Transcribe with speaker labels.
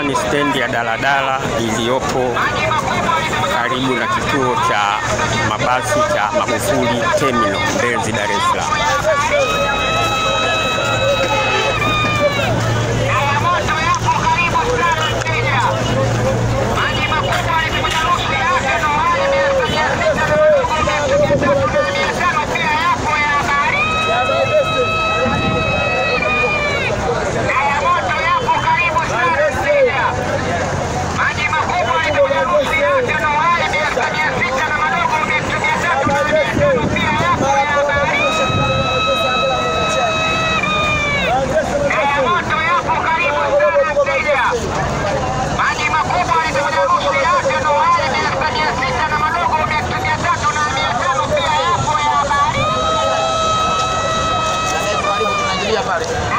Speaker 1: Hapa ni stendi ya daladala iliyopo karibu na kituo cha mabasi cha Magufuli Terminal, Mbezi, Dar es Salaam.
Speaker 2: Vale.